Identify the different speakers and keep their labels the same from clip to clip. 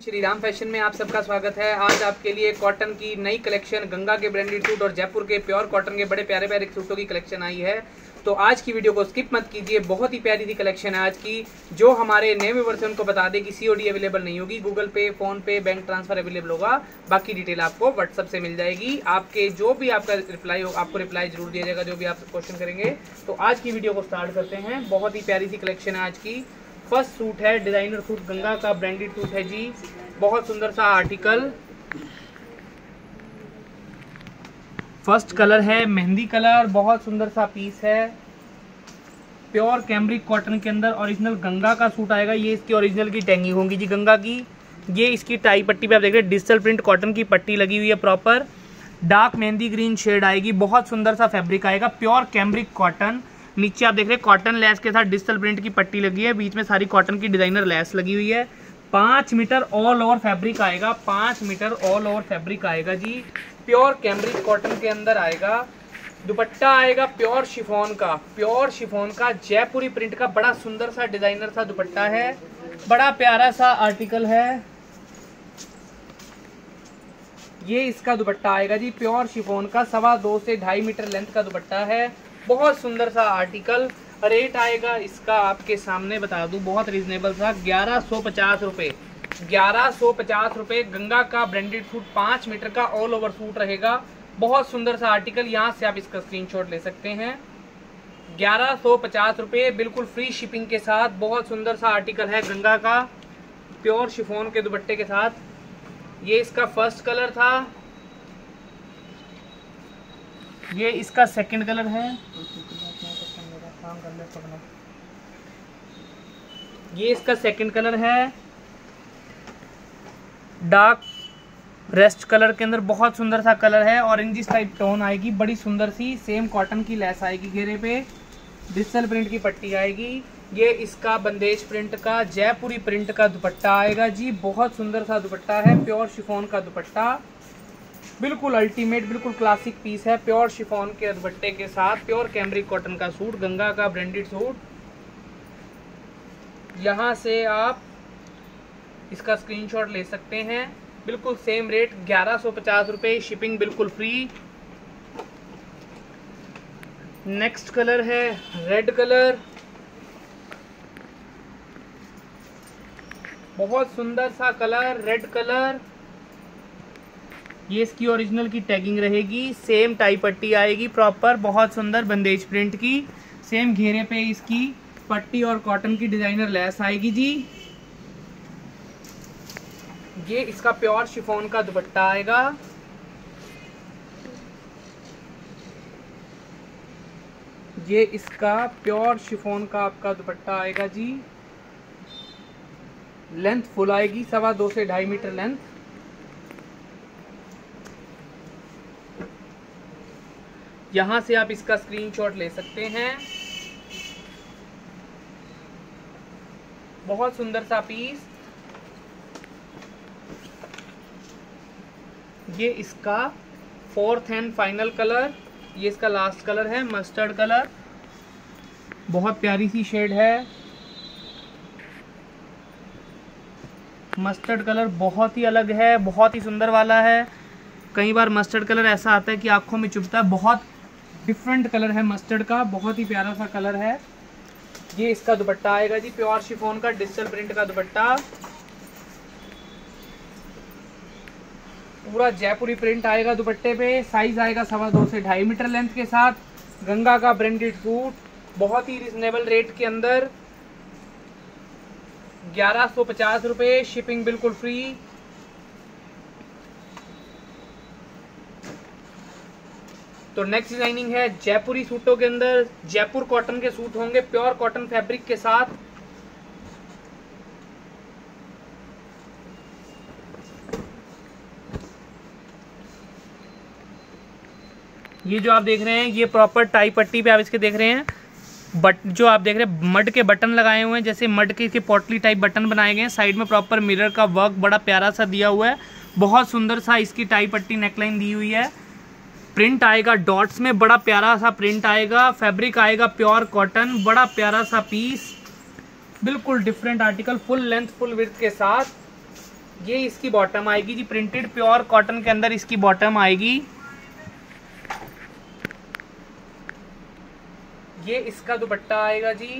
Speaker 1: Shri Ram fashion में आप सबका स्वागत है। आज आपके लिए कॉटन की नई कलेक्शन, गंगा के ब्रांडेड सूट और जयपुर के प्योर कॉटन के बड़े प्यारे प्यारे सूटों की कलेक्शन आई है। तो आज की वीडियो को स्किप मत कीजिए, बहुत ही प्यारी सी कलेक्शन है आज की। जो हमारे नए व्यूअर्स हैं उनको बता दें कि सीओडी अवेलेबल नहीं होगी, गूगल पे, फोन पे, बैंक ट्रांसफर अवेलेबल होगा। बाकी डिटेल आपको व्हाट्सअप से मिल जाएगी। आपके जो भी आपका रिप्लाई हो, आपको रिप्लाई जरूर दिया जाएगा जो भी आप क्वेश्चन करेंगे। तो आज की वीडियो को स्टार्ट करते हैं। बहुत ही प्यारी सी कलेक्शन है आज की। फर्स्ट सूट है डिजाइनर सूट, गंगा का ब्रांडेड सूट है जी। बहुत सुंदर सा आर्टिकल। फर्स्ट कलर है मेहंदी कलर, बहुत सुंदर सा पीस है। प्योर कैमरिक कॉटन के अंदर ओरिजिनल गंगा का सूट आएगा। ये इसकी ओरिजिनल की टैगिंग होगी जी गंगा की। ये इसकी टाई पट्टी पे आप देख रहे हैं डिजिटल प्रिंट कॉटन की पट्टी लगी हुई है। Proper dark mehndi green shade आएगी। बहुत सुंदर सा फैब्रिक आएगा, प्योर कैमरिक कॉटन। नीचे आप देख रहे हैं कॉटन लेस के साथ डिजिटल प्रिंट की पट्टी लगी है। बीच में सारी कॉटन की डिजाइनर लेस लगी हुई है। 5 मीटर ऑल ओवर फैब्रिक आएगा। 5 मीटर ऑल ओवर फैब्रिक आएगा जी। प्योर कैमरिक कॉटन के अंदर आएगा। दुपट्टा आएगा प्योर शिफॉन का, प्योर शिफॉन का जयपुरी प्रिंट का बड़ा सुंदर सा डिजाइनर सा दुपट्टा है। बड़ा प्यारा सा आर्टिकल है। ये इसका दुपट्टा आएगा जी प्योर शिफॉन का। 2.25 से 2.5 मीटर लेंथ का दुपट्टा है। बहुत सुंदर सा आर्टिकल। रेट आएगा इसका आपके सामने बता दूं, बहुत रीजनेबल सा, 1150 रुपये। 1150 रुपये। गंगा का ब्रांडेड सूट 5 मीटर का ऑल ओवर सूट रहेगा। बहुत सुंदर सा आर्टिकल। यहाँ से आप इसका स्क्रीनशॉट ले सकते हैं। 1150 रुपये, बिल्कुल फ्री शिपिंग के साथ। बहुत सुंदर सा आर्टिकल है गंगा का, प्योर शिफॉन के दुपट्टे के साथ। ये इसका फर्स्ट कलर था। ये इसका सेकंड कलर है। ये इसका सेकंड कलर है। डार्क रेस्ट कलर के अंदर बहुत सुंदर सा कलर है। ऑरेंजिश टाइप टोन आएगी, बड़ी सुंदर सी। सेम कॉटन की लेस आएगी घेरे पे। डिजिटल प्रिंट की पट्टी आएगी। ये इसका बंदेज प्रिंट का जयपुरी प्रिंट का दुपट्टा आएगा जी। बहुत सुंदर सा दुपट्टा है, प्योर शिफॉन का दुपट्टा। बिल्कुल अल्टीमेट, बिल्कुल क्लासिक पीस है। प्योर शिफॉन के दुपट्टे के साथ प्योर कैमरिक कॉटन का सूट, गंगा का ब्रांडेड सूट। यहाँ से आप इसका स्क्रीनशॉट ले सकते हैं। बिल्कुल सेम रेट 1150 रुपये, शिपिंग बिल्कुल फ्री। नेक्स्ट कलर है रेड कलर। बहुत सुंदर सा कलर, रेड कलर। ये इसकी ओरिजिनल की टैगिंग रहेगी। सेम टाई पट्टी आएगी प्रॉपर, बहुत सुंदर बंदेज प्रिंट की। सेम घेरे पे इसकी पट्टी और कॉटन की डिजाइनर लेस आएगी जी। ये इसका प्योर शिफॉन का दुपट्टा आएगा। ये इसका प्योर शिफॉन का आपका दुपट्टा आएगा जी। लेंथ फुल आएगी, 2.25 से 2.5 मीटर लेंथ। यहां से आप इसका स्क्रीनशॉट ले सकते हैं। बहुत सुंदर सा पीस। ये इसका 4th एंड फाइनल कलर। ये इसका लास्ट कलर है मस्टर्ड कलर। बहुत प्यारी सी शेड है। मस्टर्ड कलर बहुत ही अलग है, बहुत ही सुंदर वाला है। कई बार मस्टर्ड कलर ऐसा आता है कि आंखों में चुभता है। बहुत डिफरेंट कलर है मस्टर्ड का, बहुत ही प्यारा सा कलर है। ये इसका दुपट्टा आएगा जी प्योर शिफॉन का डिजिटल प्रिंट का दुपट्टा। पूरा जयपुरी प्रिंट आएगा दुपट्टे पे। साइज आएगा 2.25 से 2.5 मीटर लेंथ के साथ। गंगा का ब्रांडेड सूट बहुत ही रिजनेबल रेट के अंदर। 1150 रुपये, शिपिंग बिल्कुल फ्री। तो नेक्स्ट डिजाइनिंग है जयपुरी सूटों के अंदर। जयपुर कॉटन के सूट होंगे प्योर कॉटन फैब्रिक के साथ। ये जो आप देख रहे हैं ये प्रॉपर टाई पट्टी पे आप इसके देख रहे हैं। जो आप देख रहे हैं मड के बटन लगाए हुए हैं, जैसे मड के इसके पोटली टाइप बटन बनाए गए हैं। साइड में प्रॉपर मिरर का वर्क बड़ा प्यारा सा दिया हुआ है। बहुत सुंदर सा इसकी टाई पट्टी नेकलाइन दी हुई है। प्रिंट आएगा डॉट्स में, बड़ा प्यारा सा प्रिंट आएगा। फैब्रिक आएगा प्योर कॉटन, बड़ा प्यारा सा पीस। बिल्कुल different article, full length full width के साथ। ये इसकी बॉटम आएगी जी, प्रिंटेड प्योर कॉटन के अंदर इसकी बॉटम आएगी। ये इसका दुपट्टा आएगा जी,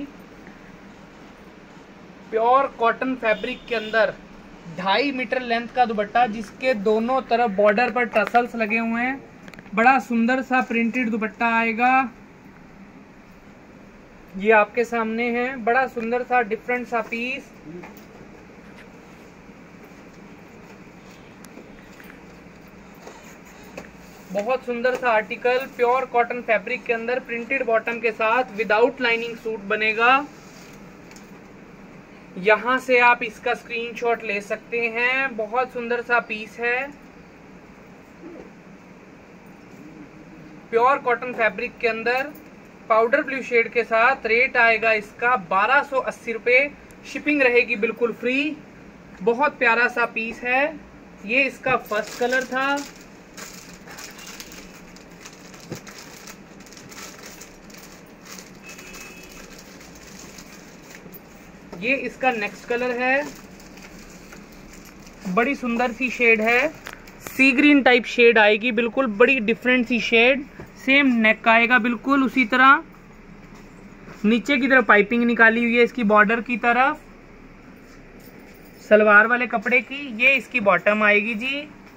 Speaker 1: प्योर कॉटन फैब्रिक के अंदर 2.5 मीटर लेंथ का दुपट्टा, जिसके दोनों तरफ बॉर्डर पर टसल्स लगे हुए हैं। बड़ा सुंदर सा प्रिंटेड दुपट्टा आएगा। ये आपके सामने है, बड़ा सुंदर सा डिफरेंट सा पीस। बहुत सुंदर सा आर्टिकल, प्योर कॉटन फैब्रिक के अंदर प्रिंटेड बॉटम के साथ विदाउट लाइनिंग सूट बनेगा। यहां से आप इसका स्क्रीनशॉट ले सकते हैं। बहुत सुंदर सा पीस है, प्योर कॉटन फैब्रिक के अंदर पाउडर ब्लू शेड के साथ। रेट आएगा इसका 1280 रुपये, शिपिंग रहेगी बिल्कुल फ्री। बहुत प्यारा सा पीस है। ये इसका फर्स्ट कलर था। ये इसका नेक्स्ट कलर है, बड़ी सुंदर सी शेड है, सी ग्रीन टाइप शेड आएगी, बिल्कुल बड़ी डिफरेंट सी शेड। सेम नेक आएगा बिल्कुल उसी तरह। नीचे की तरफ पाइपिंग निकाली हुई है इसकी बॉर्डर की तरफ, सलवार वाले कपड़े की। ये इसकी बॉटम आएगी जी।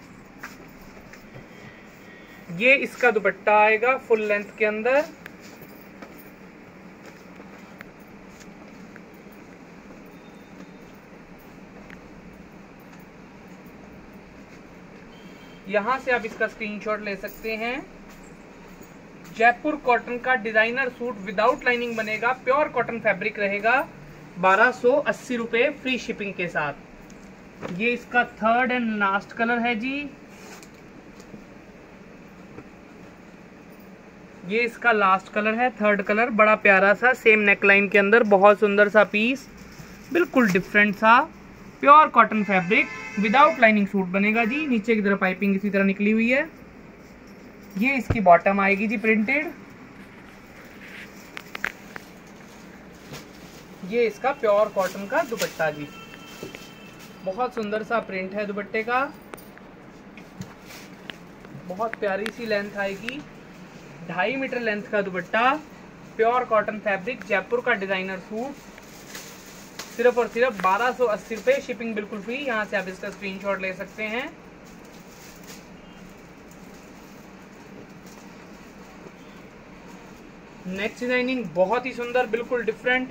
Speaker 1: ये इसका दुपट्टा आएगा फुल लेंथ के अंदर। यहां से आप इसका स्क्रीनशॉट ले सकते हैं। जयपुर कॉटन का डिजाइनर सूट विदाउट लाइनिंग बनेगा, प्योर कॉटन फैब्रिक रहेगा, 1280 रुपये फ्री शिपिंग के साथ। ये इसका थर्ड एंड लास्ट कलर है जी। ये इसका लास्ट कलर है, थर्ड कलर, बड़ा प्यारा सा सेम नेकलाइन के अंदर, बहुत सुंदर सा पीस, बिल्कुल डिफरेंट सा pure cotton fabric without lining suit बनेगा जी। नीचे की तरफ पाइपिंग इसी तरह निकली हुई है। ये इसकी बॉटम आएगी जी प्रिंटेड। ये इसका प्योर कॉटन का दुपट्टा जी, बहुत सुंदर सा प्रिंट है दुपट्टे का। बहुत प्यारी सी लेंथ आएगी, 2.5 मीटर लेंथ का दुपट्टा, प्योर कॉटन फैब्रिक, जयपुर का डिजाइनर सूट, सिर्फ और सिर्फ 1280 रुपये, शिपिंग बिल्कुल फ्री। यहाँ से आप इसका स्क्रीनशॉट ले सकते हैं। नेक्स्ट डिजाइनिंग बहुत ही सुंदर, बिल्कुल डिफरेंट,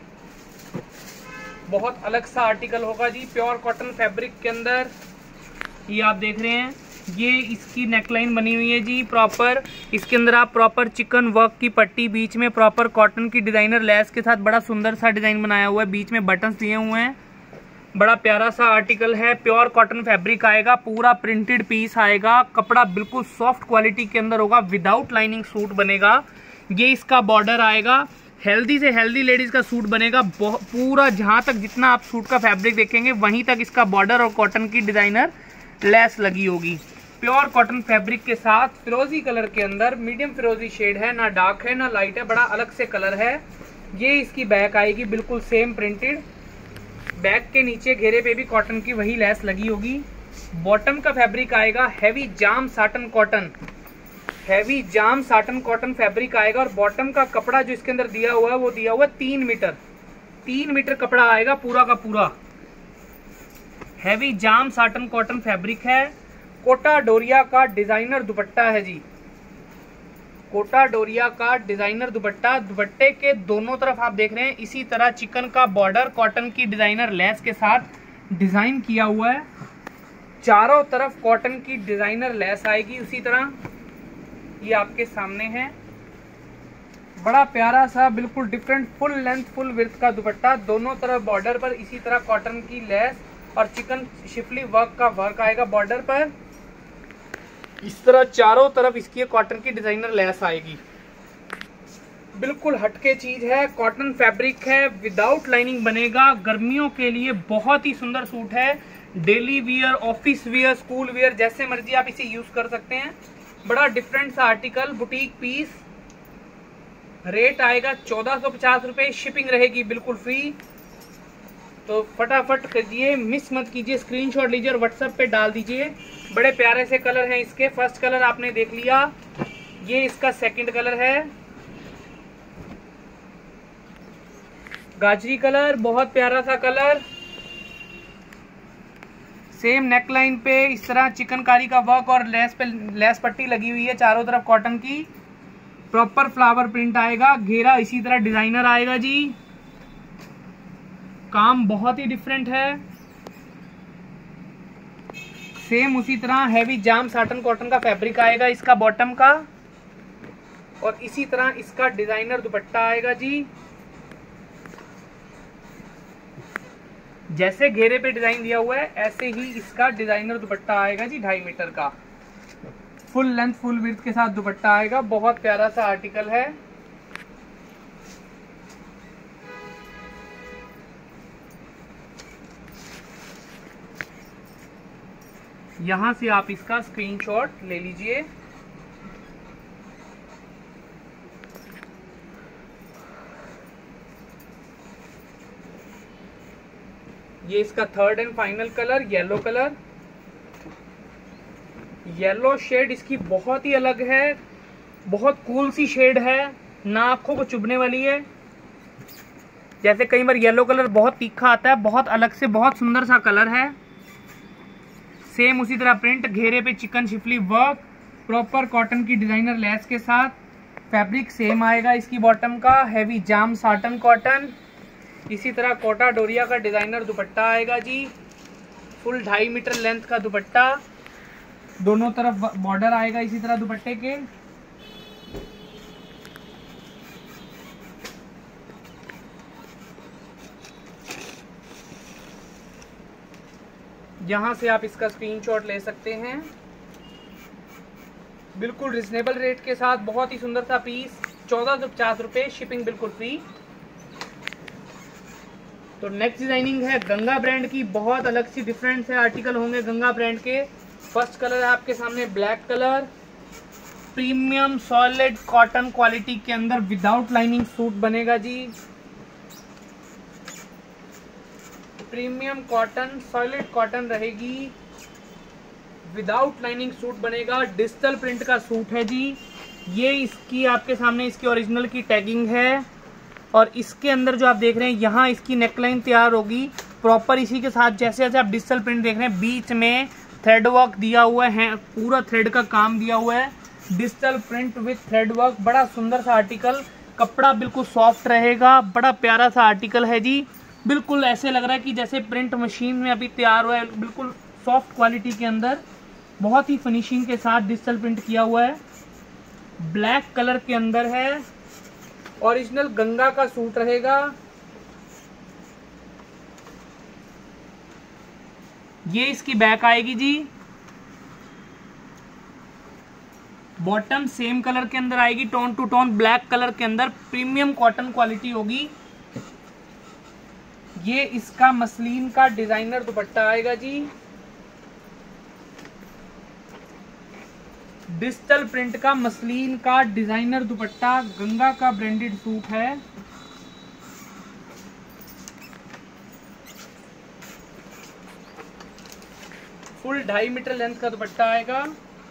Speaker 1: बहुत अलग सा आर्टिकल होगा जी, प्योर कॉटन फैब्रिक के अंदर। ये आप देख रहे हैं, ये इसकी नेकलाइन बनी हुई है जी प्रॉपर। इसके अंदर आप प्रॉपर चिकन वर्क की पट्टी, बीच में प्रॉपर कॉटन की डिजाइनर लेस के साथ बड़ा सुंदर सा डिजाइन बनाया हुआ है, बीच में बटन्स दिए हुए हैं। बड़ा प्यारा सा आर्टिकल है, प्योर कॉटन फैब्रिक आएगा, पूरा प्रिंटेड पीस आएगा, कपड़ा बिल्कुल सॉफ्ट क्वालिटी के अंदर होगा, विदाउट लाइनिंग सूट बनेगा। ये इसका बॉर्डर आएगा, हेल्दी से हेल्दी लेडीज का सूट बनेगा। पूरा जहां तक जितना आप सूट का फैब्रिक देखेंगे वहीं तक इसका बॉर्डर और कॉटन की डिजाइनर लेस लगी होगी। प्योर कॉटन फैब्रिक के साथ फिरोजी कलर के अंदर, मीडियम फिरोजी शेड है, ना डार्क है ना लाइट है, बड़ा अलग से कलर है। ये इसकी बैक आएगी बिल्कुल सेम प्रिंटेड, बैक के नीचे घेरे पे भी कॉटन की वही लेस लगी होगी। बॉटम का फैब्रिक आएगा heavy jam satin cotton, heavy jam satin cotton fabric आएगा। और बॉटम का कपड़ा जो इसके अंदर दिया हुआ है वो दिया हुआ है 3 मीटर कपड़ा आएगा पूरा का पूरा। Heavy jam satin cotton fabric है। कोटा डोरिया का डिजाइनर दुपट्टा है जी, कोटा डोरिया का डिजाइनर दुपट्टा। दुपट्टे के दोनों तरफ आप देख रहे हैं इसी तरह चिकन का बॉर्डर, कॉटन की डिजाइनर लेस के साथ डिजाइन किया हुआ है। चारों तरफ कॉटन की डिजाइनर लेस आएगी उसी तरह। ये आपके सामने है, बड़ा प्यारा सा बिल्कुल different full length full width का दुपट्टा, दोनों तरफ बॉर्डर पर इसी तरह कॉटन की लेस और चिकन शिफली वर्क का वर्क आएगा बॉर्डर पर। इस तरह चारों तरफ इसकी कॉटन की डिजाइनर लेस आएगी। बिल्कुल हटके चीज है, कॉटन फैब्रिक है, विदाउट लाइनिंग बनेगा। गर्मियों के लिए बहुत ही सुंदर सूट है, daily wear, office wear, school wear, जैसे मर्जी आप इसे यूज कर सकते हैं। बड़ा डिफरेंट सा आर्टिकल, बुटीक पीस। रेट आएगा 1450 रुपये, शिपिंग रहेगी बिल्कुल फ्री। तो फटाफट करिए, मिस मत कीजिए, स्क्रीनशॉट लीजिए और व्हाट्सएप पे डाल दीजिए। बड़े प्यारे से कलर हैं इसके। फर्स्ट कलर आपने देख लिया, ये इसका सेकंड कलर है गाजरी कलर, बहुत प्यारा सा कलर। सेम नेकलाइन पे इस तरह चिकनकारी का वर्क और लेस पट्टी लगी हुई है चारों तरफ कॉटन की। प्रॉपर फ्लावर प्रिंट आएगा, घेरा इसी तरह डिजाइनर आएगा जी। काम बहुत ही डिफरेंट है। सेम उसी तरह हैवी जाम साटन कॉटन का फैब्रिक आएगा इसका बॉटम का, और इसी तरह इसका डिजाइनर दुपट्टा आएगा जी। जैसे घेरे पे डिजाइन दिया हुआ है ऐसे ही इसका डिजाइनर दुपट्टा आएगा जी, 2.5 मीटर का फुल लेंथ फुल विड्थ के साथ दुपट्टा आएगा। बहुत प्यारा सा आर्टिकल है। यहां से आप इसका स्क्रीनशॉट ले लीजिए। ये इसका third and final colour yellow colour. Yellow shade इसकी बहुत ही अलग है, बहुत कूल सी शेड है, ना आंखों को चुभने वाली है। जैसे कई बार येलो कलर बहुत तीखा आता है, बहुत अलग से बहुत सुंदर सा कलर है। सेम उसी तरह प्रिंट, घेरे पे chikan schiffli work, proper cotton की डिजाइनर लेस के साथ। फैब्रिक सेम आएगा इसकी बॉटम का, हैवी जाम साटन कॉटन। इसी तरह कोटा डोरिया का डिजाइनर दुपट्टा आएगा जी, फुल 2.5 मीटर लेंथ का दुपट्टा। दोनों तरफ बॉर्डर आएगा इसी तरह दुपट्टे के। यहां से आप इसका स्क्रीनशॉट ले सकते हैं। बिल्कुल रिजनेबल रेट के साथ बहुत ही सुंदर सा पीस, 1450 रुपये, शिपिंग बिल्कुल फ्री। तो नेक्स्ट डिजाइनिंग है गंगा ब्रांड की, बहुत अलग सी डिफरेंट से आर्टिकल होंगे गंगा ब्रांड के। फर्स्ट कलर है आपके सामने black colour, premium solid cotton quality के अंदर विदाउट लाइनिंग सूट बनेगा जी। प्रीमियम कॉटन सॉलिड कॉटन रहेगी, विदाउट लाइनिंग सूट बनेगा। डिजिटल प्रिंट का सूट है जी। ये इसकी आपके सामने इसकी ओरिजिनल की टैगिंग है, और इसके अंदर जो आप देख रहे हैं यहाँ इसकी नेकलाइन तैयार होगी प्रॉपर इसी के साथ। जैसे जैसे आप डिजिटल प्रिंट देख रहे हैं, बीच में थ्रेड वर्क दिया हुआ है, पूरा थ्रेड का काम दिया हुआ है। Digital print with thread work, बड़ा सुंदर सा आर्टिकल। कपड़ा बिल्कुल सॉफ्ट रहेगा, बड़ा प्यारा सा आर्टिकल है जी। बिल्कुल ऐसे लग रहा है कि जैसे प्रिंट मशीन में अभी तैयार हुआ है, बिल्कुल सॉफ्ट क्वालिटी के अंदर, बहुत ही फिनिशिंग के साथ डिजिटल प्रिंट किया हुआ है। ब्लैक कलर के अंदर है, ओरिजिनल गंगा का सूट रहेगा। ये इसकी बैक आएगी जी। बॉटम सेम कलर के अंदर आएगी, tone to tone black colour के अंदर, प्रीमियम कॉटन क्वालिटी होगी। ये इसका मसलिन का डिजाइनर दुपट्टा आएगा जी। डिजिटल प्रिंट का मसलिन का डिजाइनर दुपट्टा, गंगा का ब्रांडेड सूट है। फुल 2.5 मीटर लेंथ का दुपट्टा आएगा।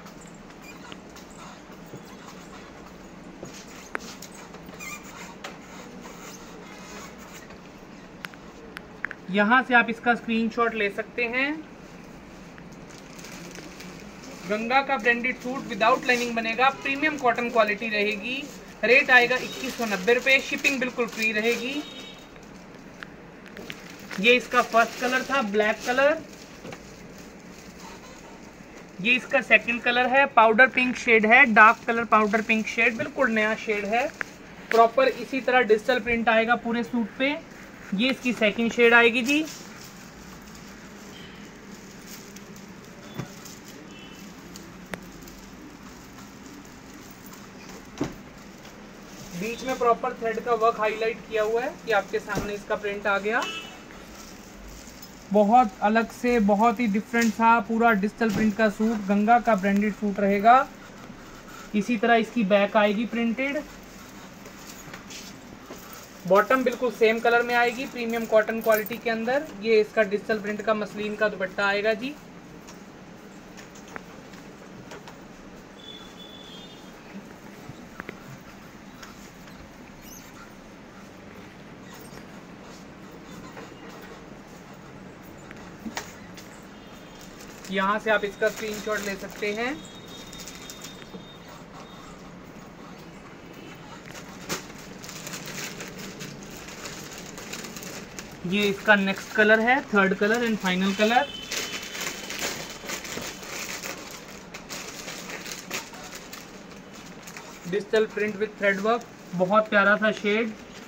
Speaker 1: यहां से आप इसका स्क्रीनशॉट ले सकते हैं। गंगा का ब्रांडेड सूट विदाउट लाइनिंग बनेगा, प्रीमियम कॉटन क्वालिटी रहेगी। रेट आएगा 2190 रुपये, शिपिंग बिल्कुल फ्री रहेगी। ये इसका फर्स्ट कलर था ब्लैक कलर। ये इसका सेकंड कलर है, पाउडर पिंक शेड है, dark colour powder pink shade, बिल्कुल नया शेड है। प्रॉपर इसी तरह डिजिटल प्रिंट आएगा पूरे सूट पे। ये इसकी सेकंड शेड आएगी जी। बीच में प्रॉपर थ्रेड का वर्क हाईलाइट किया हुआ है कि आपके सामने इसका प्रिंट आ गया। बहुत अलग से, बहुत ही डिफरेंट सा पूरा डिजिटल प्रिंट का सूट, गंगा का ब्रांडेड सूट रहेगा। इसी तरह इसकी बैक आएगी प्रिंटेड। बॉटम बिल्कुल सेम कलर में आएगी, प्रीमियम कॉटन क्वालिटी के अंदर। ये इसका डिजिटल प्रिंट का मसलिन का दुपट्टा आएगा जी। यहाँ से आप इसका स्क्रीनशॉट ले सकते हैं। ये इसका नेक्स्ट कलर है, third colour and final colour. Digital print with thread work, बहुत प्यारा सा शेड।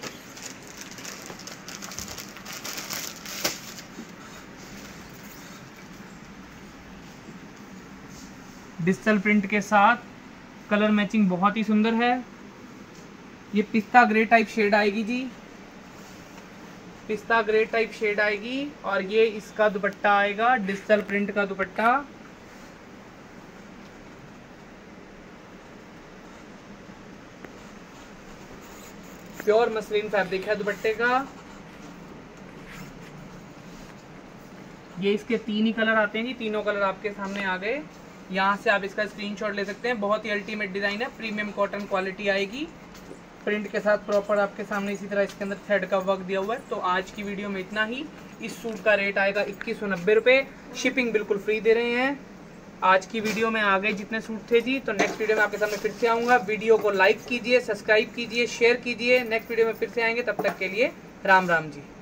Speaker 1: डिजिटल प्रिंट के साथ कलर मैचिंग बहुत ही सुंदर है। ये पिस्ता ग्रे टाइप शेड आएगी जी, पिस्ता ग्रे टाइप शेड आएगी। और ये इसका दुपट्टा आएगा, डिजिटल प्रिंट का दुपट्टा। प्योर मसलिन फैब्रिक है दुपट्टे का। ये इसके 3 ही कलर आते हैं जी, तीनों कलर आपके सामने आ गए। यहाँ से आप इसका स्क्रीनशॉट ले सकते हैं। बहुत ही अल्टीमेट डिजाइन है, प्रीमियम कॉटन क्वालिटी आएगी। प्रिंट के साथ प्रॉपर आपके सामने इसी तरह इसके अंदर थ्रेड का वर्क दिया हुआ है। तो आज की वीडियो में इतना ही। इस सूट का रेट आएगा 2190 रुपये, शिपिंग बिल्कुल फ्री दे रहे हैं। आज की वीडियो में आ गए जितने सूट थे जी। तो नेक्स्ट वीडियो में आपके सामने फिर से आऊँगा। वीडियो को लाइक कीजिए, सब्सक्राइब कीजिए, शेयर कीजिए। नेक्स्ट वीडियो में फिर से आएंगे, तब तक के लिए राम राम जी।